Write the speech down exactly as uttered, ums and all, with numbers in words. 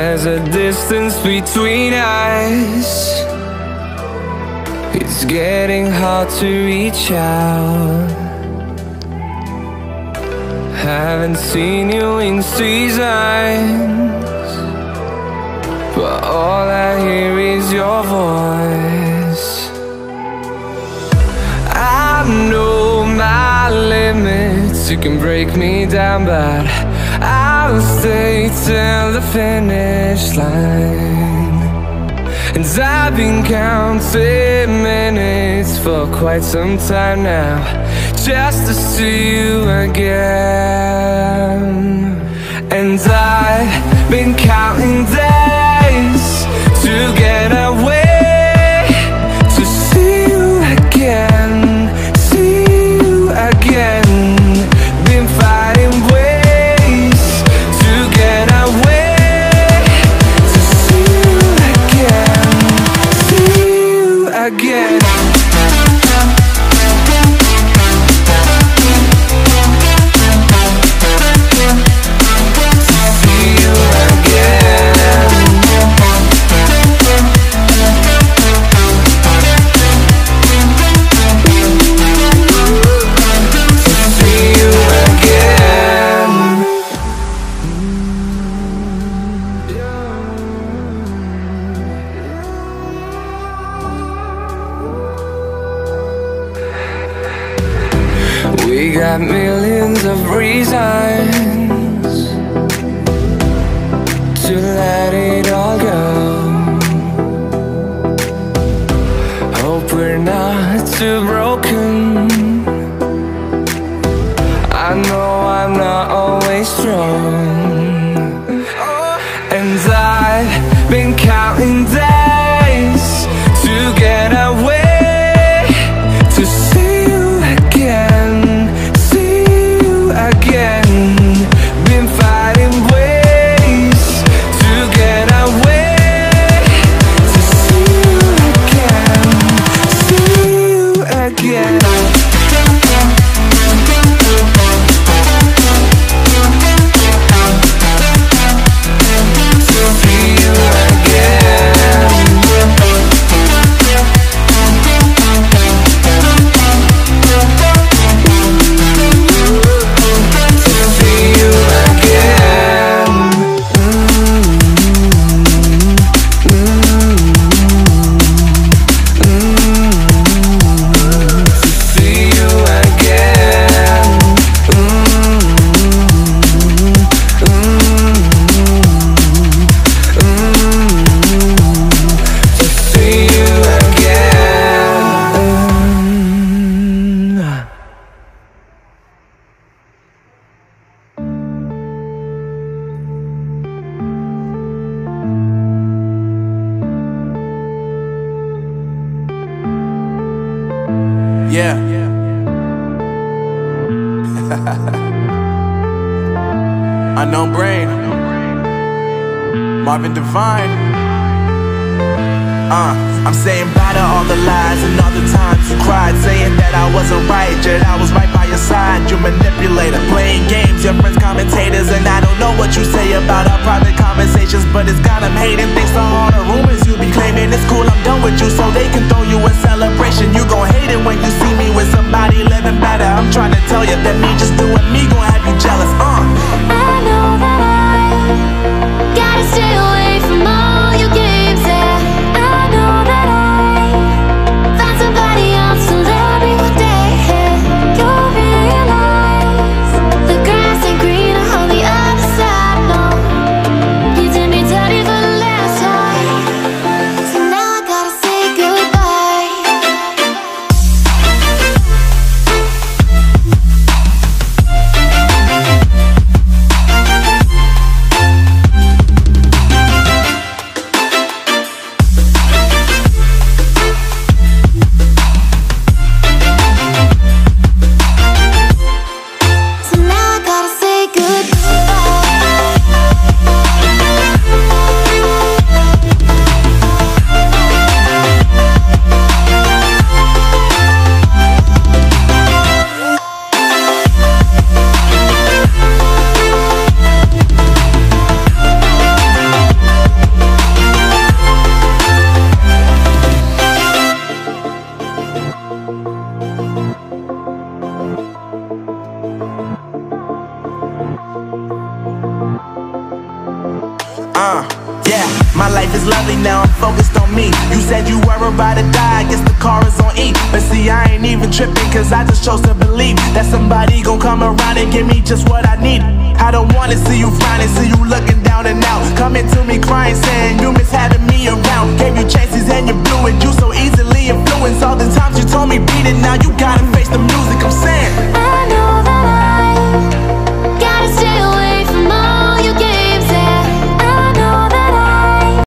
There's a distance between us. It's getting hard to reach out. Haven't seen you in seasons, but all I hear is your voice. I know my limits, you can break me down, but I'll stay till the finish line. And I've been counting minutes for quite some time now, just to see you again. And I've been counting days to get away, to see you again, see you again. Been fighting ways to get away, to see you again, see you again. We got millions of reasons to let it all go. Hope we're not too broken. I know I'm not always strong, and I've been counting days to get away, to see you again, see you again. Been fighting ways to get away, to see you again, see you again. Yeah. Unknown Brain, Marvin Divine. Uh, I'm saying bye to all the lies and all the times you cried, saying that I wasn't right, yet I was right by your side. You manipulator, playing games, your friends commentators, and I don't know what you say about our private conversations, but it's got them hating. Thanks to all the rumors you be claiming, it's cool I'm done with you, so they can throw you a celebration. You gon' hate it when you see me with somebody living better. I'm trying to tell you that me just doing me gon' have you jealous. Uh. I know that I gotta stay away from all your games, yeah. I know that I found somebody else to love me one day, yeah. You'll realize the grass ain't greener on the other side, no. You did me dirty for the last time, so now I gotta say goodbye. Yeah, my life is lovely now, I'm focused on me. You said you were about to die, I guess the car is on E. But see, I ain't even tripping, cause I just chose to believe that somebody gon' come around and give me just what I need. I don't wanna see you frowning, see you looking down and out, coming to me crying, saying you miss having me around. Gave you chances and you blew it, you so easily influenced. All the times you told me beat it, now you gotta face the music.